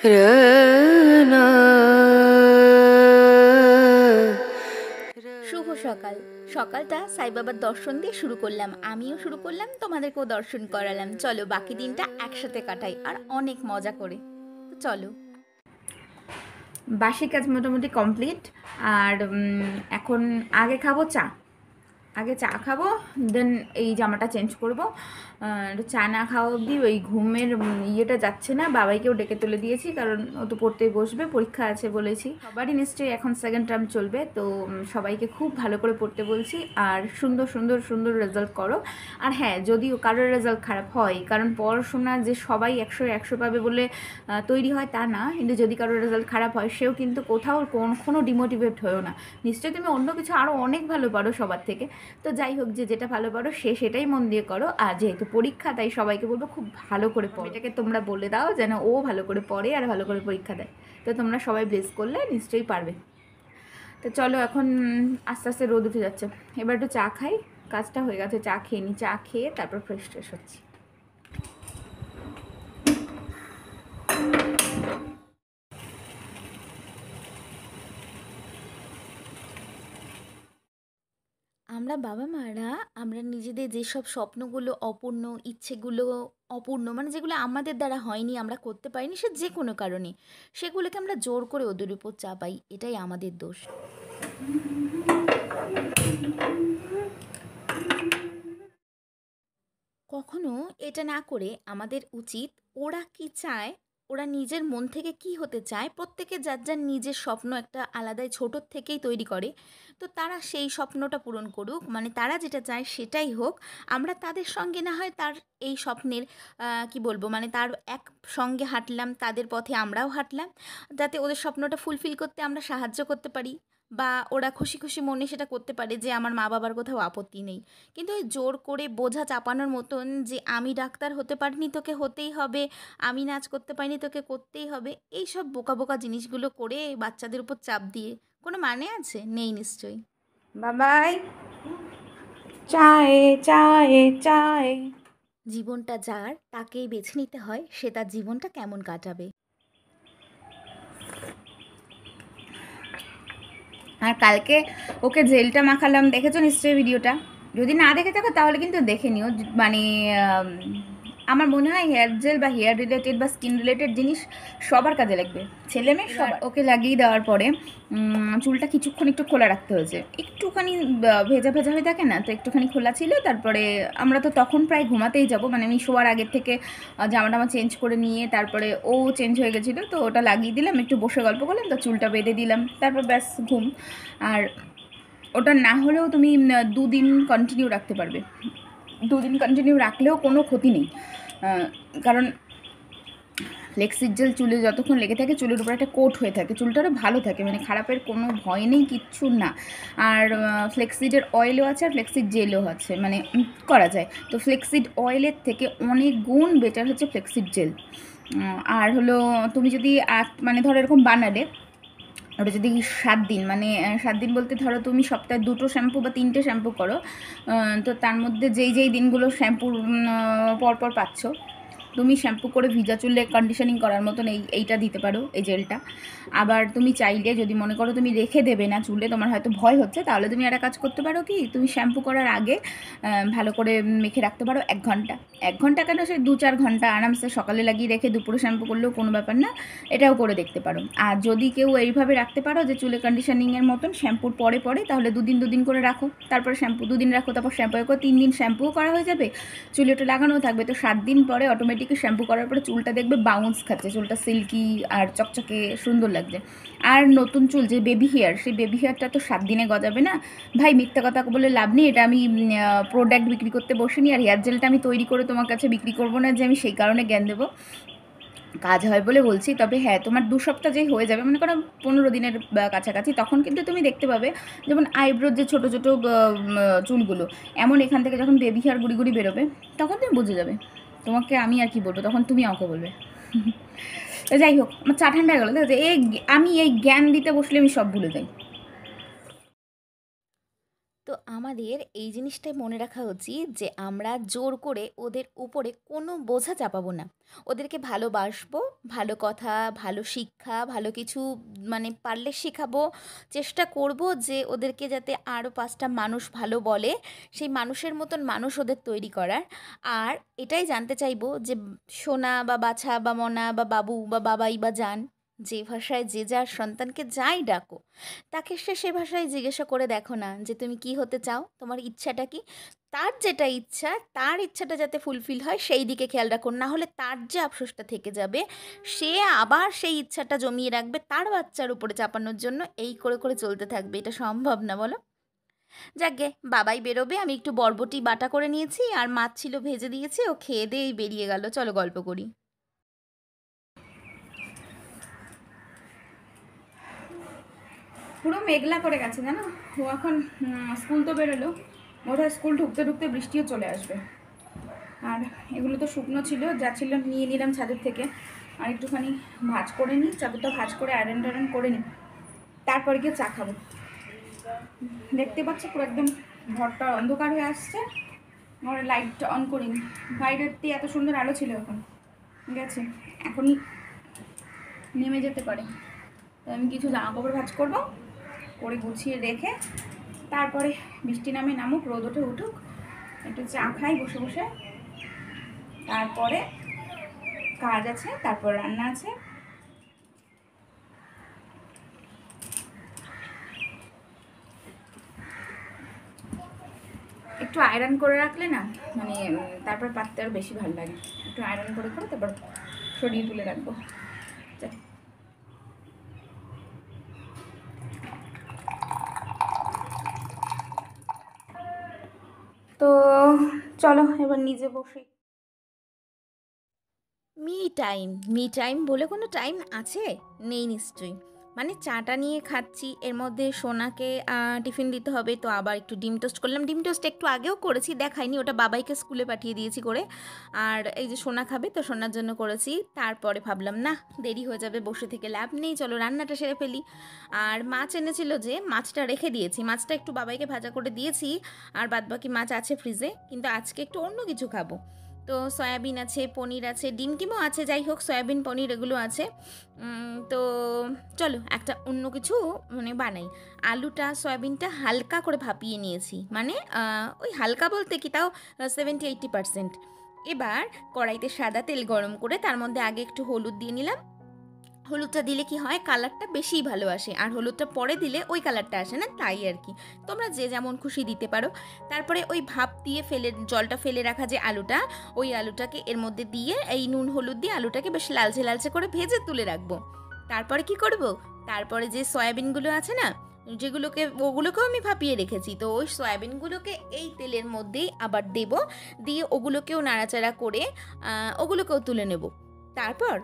রনা শুভ সকাল। সকালটা সাই বাবার দর্শন দিয়ে শুরু করলাম, আমিও শুরু করলাম, তোমাদেরকেও দর্শন করালাম। চলো বাকি দিনটা একসাথে কাটাই আর অনেক মজা করে। তো চলো, বাসি কাজ মোটামুটি কমপ্লিট। আর এখন আগে খাবো চা, আগে চা খাবো, দেন এই জামাটা চেঞ্জ করবো। একটু চা না খাওয়া অবধি ওই ঘুমের ইয়েটা যাচ্ছে না। বাবাইকেও ডেকে তুলে দিয়েছি, কারণ ও তো পড়তেই বসবে, পরীক্ষা আছে বলেছি। সবারই নিশ্চয়ই এখন সেকেন্ড টার্ম চলবে, তো সবাইকে খুব ভালো করে পড়তে বলছি আর সুন্দর সুন্দর সুন্দর রেজাল্ট করো। আর হ্যাঁ, যদিও কারোর রেজাল্ট খারাপ হয়, কারণ পড়াশোনা যে সবাই 100 পাবে বলে তৈরি হয় তা না, কিন্তু যদি কারোর রেজাল্ট খারাপ হয় সেও কিন্তু কোথাও কোনো ডিমোটিভেট হয়েও না। নিশ্চয়ই তুমি অন্য কিছু আরও অনেক ভালো পারো সবার থেকে। তো যাই হোক, যেটা ভালো পারো সেটাই মন দিয়ে করো। আর যেহেতু পরীক্ষা, তাই সবাইকে বলবো খুব ভালো করে পড়ো। এটাকে তোমরা বলে দাও যেন ও ভালো করে পড়ে আর ভালো করে পরীক্ষা দেয়। তো তোমরা সবাই ব্লেস করলে নিশ্চয়ই পারবে। তো চলো, এখন আস্তে আস্তে রোদ উঠে যাচ্ছে, এবার একটু চা খাই। কাজটা হয়ে গেছে, চা খেয়ে নিই, চা খেয়ে তারপর ফ্রেশ ট্রেশ হচ্ছি। আমরা বাবা মারা, আমরা নিজেদের যেসব স্বপ্নগুলো অপূর্ণ, ইচ্ছেগুলো অপূর্ণ, মানে যেগুলো আমাদের দ্বারা হয়নি, আমরা করতে পারিনি সে যে কোনো কারণে, সেগুলোকে আমরা জোর করে ওদের উপর চাপাই। এটাই আমাদের দোষ। কখনো এটা না করে আমাদের উচিত, ওরা কি চায়, ওরা নিজের মন থেকে কি হতে চায়, প্রত্যেকে যার যার নিজের স্বপ্ন একটা আলাদাই ছোটোর থেকেই তৈরি করে। তো তারা সেই স্বপ্নটা পূরণ করুক, মানে তারা যেটা চায় সেটাই হোক। আমরা তাদের সঙ্গে না হয় তার এই স্বপ্নের কি বলবো, মানে তার এক সঙ্গে হাঁটলাম, তাদের পথে আমরাও হাঁটলাম, যাতে ওদের স্বপ্নটা ফুলফিল করতে আমরা সাহায্য করতে পারি, বা ওরা খুশি খুশি মনে সেটা করতে পারে যে আমার মা বাবার কোথাও আপত্তি নেই। কিন্তু ওই জোর করে বোঝা চাপানোর মতন, যে আমি ডাক্তার হতে পারিনি তোকে হতেই হবে, আমি নাচ করতে পারিনি তোকে করতেই হবে, এই সব বোকা বোকা জিনিসগুলো করে বাচ্চাদের উপর চাপ দিয়ে কোনো মানে আছে? নেই নিশ্চয়ই। বাবাই, চায়ে চায়ে চায়ে। জীবনটা যার, তাকেই বেছে নিতে হয় সে তার জীবনটা কেমন কাটাবে। আর কালকে ওকে জেলটা মাখালাম, দেখেছো নিশ্চয়ই ভিডিওটা? যদি না দেখে থাকো তাহলে কিন্তু দেখে নিও। মানে আমার মনে হয় হেয়ার জেল বা হেয়ার রিলেটেড বা স্কিন রিলেটেড জিনিস সবার কাজে লাগবে, ছেলে মেয়ে সবার। ওকে লাগিয়ে দেওয়ার পরে চুলটা কিছুক্ষণ একটু খোলা রাখতে হয়েছে, একটুখানি ভেজা ভেজা হয়ে থাকে না, তো একটুখানি খোলা ছিল। তারপরে আমরা তো তখন প্রায় ঘুমাতেই যাব, মানে আমি শোয়ার আগের থেকে জামা টামা চেঞ্জ করে নিয়ে তারপরে ও চেঞ্জ হয়ে গেছিলো, তো ওটা লাগিয়ে দিলাম, একটু বসে গল্প করলাম, তো চুলটা বেঁধে দিলাম, তারপর ব্যাস ঘুম। আর ওটা না হলেও তুমি 2 দিন কন্টিনিউ রাখতে পারবে, 2 দিন কন্টিনিউ রাখলেও কোনো ক্ষতি নেই। কারণ ফ্লেক্সিড জেল চুলে যতক্ষণ লেগে থাকে, চুলের উপর একটা কোট হয়ে থাকে, চুলটারও ভালো থাকে, মানে খারাপের কোনো ভয় নেই, কিচ্ছু না। আর ফ্লেক্সিডের অয়েলও আছে আর ফ্লেক্সিড জেলও আছে, মানে করা যায়। তো ফ্লেক্সিড অয়েলের থেকে অনেক গুণ বেটার হচ্ছে ফ্লেক্সিড জেল। আর হলো, তুমি যদি মানে ধরো এরকম বানালে, ওটা যদি 7 দিন, মানে 7 দিন বলতে ধরো তুমি সপ্তাহে 2টো শ্যাম্পু বা 3টে শ্যাম্পু করো, তো তার মধ্যে যেই যেই দিনগুলো শ্যাম্পুর পরপর পাচ্ছ, তুমি শ্যাম্পু করে ভিজা চুলে কন্ডিশনিং করার মতন এইটা দিতে পারো, এই জেলটা। আবার তুমি চাইলে, যদি মনে করো তুমি রেখে দেবে না চুলে, তোমার হয়তো ভয় হচ্ছে, তাহলে তুমি একটা কাজ করতে পারো, কি তুমি শ্যাম্পু করার আগে ভালো করে মেখে রাখতে পারো 1 ঘন্টা। 1 ঘন্টা কেন, সেই 2-4 ঘন্টা আরামসে সকালে লাগিয়ে রেখে দুপুরে শ্যাম্পু করলেও কোনো ব্যাপার না, এটাও করে দেখতে পারো। আর যদি কেউ এইভাবে রাখতে পারো যে চুলে কন্ডিশনিংয়ের মতন শ্যাম্পুর পরে পরে, তাহলে 2 দিন করে রাখো, তারপরে শ্যাম্পু 2 দিন রাখো, তারপর শ্যাম্পু করে 3 দিন শ্যাম্পুও করা হয়ে যাবে, চুলে ওটা লাগানোও থাকবে। তো 7 দিন পরে অটোমেটিকলি শ্যাম্পু করার পরে চুলটা দেখবে বাউন্স খাচ্ছে, চুলটা সিল্কি আর চকচকে সুন্দর লাগছে। আর নতুন চুল যে বেবি হেয়ার, সেই বেবি হেয়ারটা তো 7 দিনে গজাবে না ভাই, মিথ্যা কথা বলে লাভ নেই। এটা আমি প্রোডাক্ট বিক্রি করতে বসিনি, আর হেয়ার জেলটা আমি তৈরি করে তোমার কাছে বিক্রি করবো না যে আমি সেই কারণে জ্ঞান দেবো, কাজ হয় বলে বলছি। তবে হ্যাঁ, তোমার 2 সপ্তাহ যেই হয়ে যাবে, মনে করো 15 দিনের কাছাকাছি, তখন কিন্তু তুমি দেখতে পাবে যেমন আইব্রোর যে ছোটো ছোটো চুলগুলো, এমন এখান থেকে যখন বেবি হেয়ার গুড়ি গুড়ি বেরোবে, তখন তুমি বুঝে যাবে। তোমাকে আমি আর কি বলবো, তখন তুমি আমাকে বলবে। তো যাই হোক, আমার চা ঠান্ডা গেলো, দেখো আমি এই জ্ঞান দিতে বসলে আমি সব ভুলে যাই। তো আমাদের এই জিনিসটাই মনে রাখা উচিত যে আমরা জোর করে ওদের উপরে কোনো বোঝা চাপাবো না। ওদেরকে ভালোবাসবো, ভালো কথা, ভালো শিক্ষা, ভালো কিছু মানে পারলে শেখাবো। চেষ্টা করব যে ওদেরকে যাতে আরও 5টা মানুষ ভালো বলে, সেই মানুষের মতন মানুষ ওদের তৈরি করার। আর এটাই জানতে চাইবো যে সোনা বা বাছা বা মনা বা বাবু বা বাবাই বা জান, যে ভাষায় যে যার সন্তানকে যাই ডাকো, তাকে সে ভাষায় জিজ্ঞাসা করে দেখো না যে তুমি কি হতে চাও, তোমার ইচ্ছাটা কি। তার যেটা ইচ্ছা, তার ইচ্ছাটা যাতে ফুলফিল হয় সেই দিকে খেয়াল রাখুন, না হলে তার যে আফসোসটা থেকে যাবে, সে আবার সেই ইচ্ছাটা জমিয়ে রাখবে তার বাচ্চার উপরে চাপানোর জন্য। এই করে করে চলতে থাকবে, এটা সম্ভব না বলো। যাকগে, বাবাই বেরোবে, আমি একটু বরবটি বাটা করে নিয়েছি আর মাছ ছিল ভেজে দিয়েছি, ও খেয়ে দিয়েই বেরিয়ে গেল। চলো গল্প করি। পুরো মেঘলা করে গেছে জানো। ও এখন স্কুল তো বেরোলো, বোধহয় স্কুল ঢুকতে ঢুকতে বৃষ্টিও চলে আসবে। আর এগুলো তো শুকনো ছিল, যা ছিল নিয়ে নিলাম ছাদের থেকে। আর একটুখানি ভাজ করে নিই, চাদরটা ভাজ করে আয়রন টায়রন করে নিই, তারপরে গিয়ে চা খাবো। দেখতে পাচ্ছি পুরো একদম ঘরটা অন্ধকার হয়ে আসছে। ঘরে লাইটটা অন করিনি, বাইরেতে এত সুন্দর আলো ছিল, এখন গেছে, এখনই নেমে যেতে পারে। তো আমি কিছু জামা কাপড় ভাজ করবো, করে গুছিয়ে রেখে তারপরে বৃষ্টি নামুক, রোদ ওঠে উঠুক, একটু চা খাই বসে বসে, তারপরে কাজ আছে, তারপর রান্না আছে। একটু আয়রন করে রাখলে না মানে তারপর পাততে আরও বেশি ভালো লাগে। একটু আয়রন করে তারপর সরিয়ে তুলে রাখবো। তো চলো এবার নিজে বসি। মি টাইম বলে কোনো টাইম আছে? নেই নিশ্চয়ই। মানে চাটা নিয়ে খাচ্ছি, এর মধ্যে সোনাকে টিফিন দিতে হবে, তো আবার একটু ডিম টোস্ট করলাম। ডিম টোস্ট একটু আগেও করেছি, দেখাইনি, ওটা বাবাইকে স্কুলে পাঠিয়ে দিয়েছি করে। আর এই যে সোনা খাবে, তো সোনার জন্য করেছি। তারপরে ভাবলাম না, দেরি হয়ে যাবে, বসে থেকে লাভ নেই, চলো রান্নাটা সেরে ফেলি। আর মাছ এনেছিল, যে মাছটা রেখে দিয়েছি, মাছটা একটু বাবাইকে ভাজা করে দিয়েছি, আর বাদবাকি মাছ আছে ফ্রিজে। কিন্তু আজকে একটু অন্য কিছু খাবো, তো সয়াবিন আছে, পনির আছে, ডিম টিমও আছে, যাই হোক সয়াবিন পনির এগুলো আছে। তো চলো একটা অন্য কিছু মানে বানাই। আলুটা সয়াবিনটা হালকা করে ভাপিয়ে নিয়েছি, মানে ওই হালকা বলতে কি তাও 70-80%। এবার কড়াইতে সাদা তেল গরম করে তার মধ্যে আগে একটু হলুদ দিয়ে নিলাম। হলুদটা দিলে কি হয়, কালারটা বেশিই ভালো আসে, আর হলুদটা পরে দিলে ওই কালারটা আসে না, তাই আর কি। তোমরা যে যেমন খুশি দিতে পারো। তারপরে ওই ভাপ দিয়ে জলটা ফেলে রাখা যে আলুটা, ওই আলুটাকে এর মধ্যে দিয়ে এই নুন হলুদ দিয়ে আলুটাকে বেশ লালচে লালচে করে ভেজে তুলে রাখবো। তারপরে কি করব, তারপরে যে সয়াবিনগুলো আছে না, ওগুলোকেও আমি ভাপিয়ে রেখেছি, তো ওই সয়াবিনগুলোকে এই তেলের মধ্যেই আবার দেব, দিয়ে ওগুলোকেও নাড়াচাড়া করে ওগুলোকেও তুলে নেব। তারপর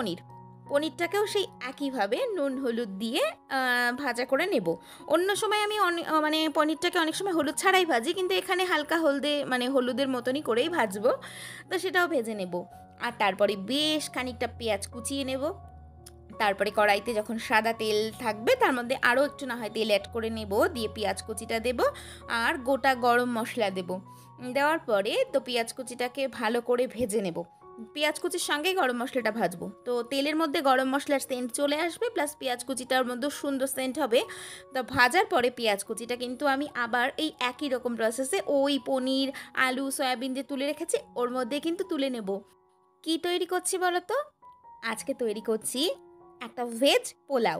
পনিরটাকেও সেই একইভাবে নুন হলুদ দিয়ে ভাজা করে নেব। অন্য সময় আমি মানে পনিরটাকে অনেক সময় হলুদ ছাড়াই ভাজি, কিন্তু এখানে হালকা হলুদের মতনই করেই ভাজবো, তো সেটাও ভেজে নেব। আর তারপরে বেশ খানিকটা পেঁয়াজ কুচিয়ে নেব। তারপরে কড়াইতে যখন সাদা তেল থাকবে, তার মধ্যে আরও একটু না হয় তেল অ্যাড করে নেব, দিয়ে পেঁয়াজ কুচিটা দেব, আর গোটা গরম মশলা দেব। দেওয়ার পরে তো পেঁয়াজ কুচিটাকে ভালো করে ভেজে নেব। পেঁয়াজ কুচির সঙ্গেই গরম মশলাটা ভাজবো, তো তেলের মধ্যে গরম মশলার সেন্ট চলে আসবে, প্লাস পেঁয়াজ কুচিটার মধ্যে সুন্দর সেন্ট হবে। তো ভাজার পরে পেঁয়াজ কুচিটা কিন্তু আমি আবার এই একই রকম প্রসেসে ওই পনির, আলু, সয়াবিন যে তুলে রেখেছি ওর মধ্যে কিন্তু তুলে নেব। কি তৈরি করছি বলো তো? আজকে তৈরি করছি একটা ভেজ পোলাও।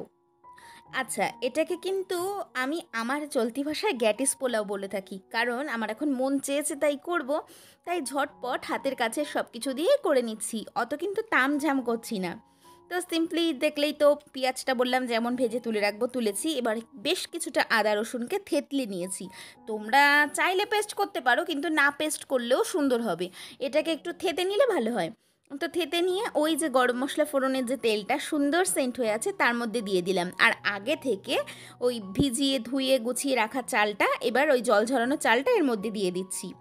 আচ্ছা, এটাকে কিন্তু আমি আমার চলতি ভাষায় গ্যাটিস পোলাও বলে থাকি, কারণ আমার এখন মন চেয়েছে তাই করব, তাই ঝটপট হাতের কাছে সব কিছু দিয়ে করে নিচ্ছি, অত কিন্তু তামঝাম করছি না। তো সিম্পলি দেখলেই তো, পেঁয়াজটা বললাম যেমন ভেজে তুলে রাখবো, তুলেছি। এবার বেশ কিছুটা আদা রসুনকে থেতলে নিয়েছি। তোমরা চাইলে পেস্ট করতে পারো, কিন্তু না পেস্ট করলেও সুন্দর হবে, এটাকে একটু থেতে নিলে ভালো হয়। তো থেতে নিয়ে ওই যে গরম মশলা ফোড়নের যে তেলটা সুন্দর সেন্ট হয়ে আছে তার মধ্যে দিয়ে দিলাম, আর আগে থেকে ওই ভিজিয়ে ধুয়ে গুছিয়ে রাখা চালটা, এবার ওই জল ঝরানো চালটা এর মধ্যে দিয়ে দিচ্ছি।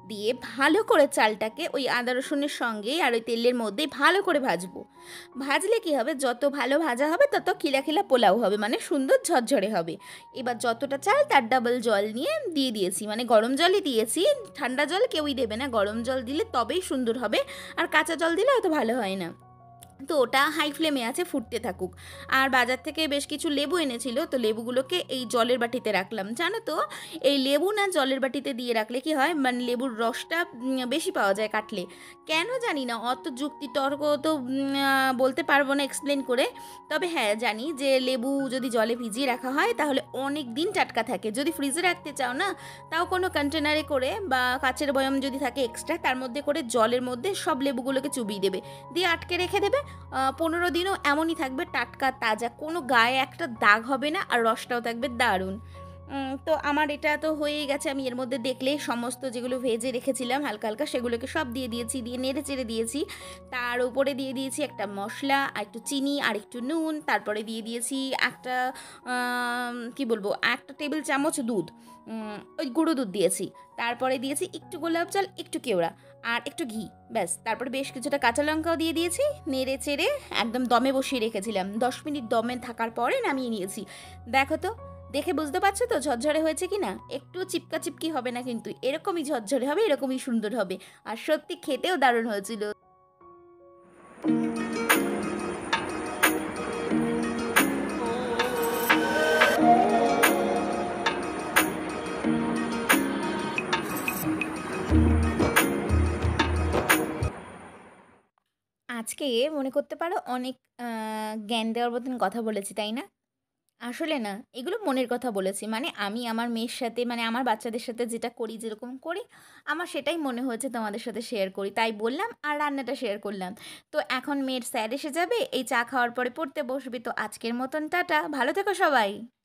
দিয়ে ভালো করে চালটাকে ওই আদা রসুনের সঙ্গে আর ওই তেলের মধ্যেই ভালো করে ভাজবো। ভাজলে কী হবে, যত ভালো ভাজা হবে তত খিলা খিলা পোলাও হবে, মানে সুন্দর ঝরঝরে হবে। এবার যতটা চাল তার ডাবল জল নিয়ে দিয়ে দিয়েছি, মানে গরম জলই দিয়েছি, ঠান্ডা জল কেউই দেবে না, গরম জল দিলে তবেই সুন্দর হবে, আর কাঁচা জল দিলে অত ভালো হয় না। তো ওটা হাই ফ্লেমে আছে, ফুটতে থাকুক। আর বাজার থেকে বেশ কিছু লেবু এনেছিল, তো লেবুগুলোকে এই জলের বাটিতে রাখলাম। জানো তো, এই লেবু না জলের বাটিতে দিয়ে রাখলে কি হয়, মানে লেবুর রসটা বেশি পাওয়া যায় কাটলে। কেন জানি না, অত যুক্তি তর্ক তো বলতে পারবো না এক্সপ্লেন করে। তবে হ্যাঁ জানি যে লেবু যদি জলে ভিজিয়ে রাখা হয় তাহলে অনেক দিন টাটকা থাকে। যদি ফ্রিজে রাখতে চাও না, তাও কোনো কন্টেনারে করে বা কাচের বয়াম যদি থাকে এক্সট্রা, তার মধ্যে করে জলের মধ্যে সব লেবুগুলোকে চুবিয়ে দেবে, দিয়ে আটকে রেখে দেবে। 15 দিনও এমনই থাকবে, টাটকা তাজা, কোনো গায়ে একটা দাগ হবে না, আর রসটাও থাকবে দারুণ। তো আমার এটা তো হয়েই গেছে। আমি এর মধ্যে দেখলে সমস্ত যেগুলো ভেজে রেখেছিলাম হালকা হালকা, সেগুলোকে সব দিয়ে দিয়েছি, দিয়ে নেড়ে চেড়ে দিয়েছি। তার উপরে দিয়ে দিয়েছি একটা মশলা, আর একটু চিনি, আর একটু নুন। তারপরে দিয়ে দিয়েছি একটা কি বলবো, একটা টেবিল চামচ দুধ, ওই গুঁড়ো দুধ দিয়েছি। তারপরে দিয়েছি একটু গোলাপ জল, একটু কেওড়া, আর একটু ঘি, ব্যাস। তারপরে বেশ কিছুটা কাঁচা লঙ্কাও দিয়ে দিয়েছি, নেড়ে চেড়ে একদম দমে বসিয়ে রেখেছিলাম। 10 মিনিট দমে থাকার পরে নামিয়ে নিয়েছি। দেখো তো, দেখে বুঝতে পারছো তো ঝরঝরে হয়েছে কি না? একটু চিপকা চিপকি হবে না কিন্তু, এরকমই ঝরঝরে হবে, এরকমই সুন্দর হবে। আর সত্যি খেতেও দারুণ হয়েছিল। আজকে মনে করতে পারো অনেক জ্ঞান দেওয়ার মতন কথা বলেছি, তাই না? আসলে না, এগুলো মনের কথা বলেছি। মানে আমি আমার মেয়ের সাথে, মানে আমার বাচ্চাদের সাথে যেটা করি, যেরকম করি, আমার সেটাই মনে হয়েছে তোমাদের সাথে শেয়ার করি, তাই বললাম। আর রান্নাটা শেয়ার করলাম। তো এখন মেয়ের স্যার এসে যাবে, এই চা খাওয়ার পরে পড়তে বসবে। তো আজকের মতন টাটা, ভালো থেকো সবাই।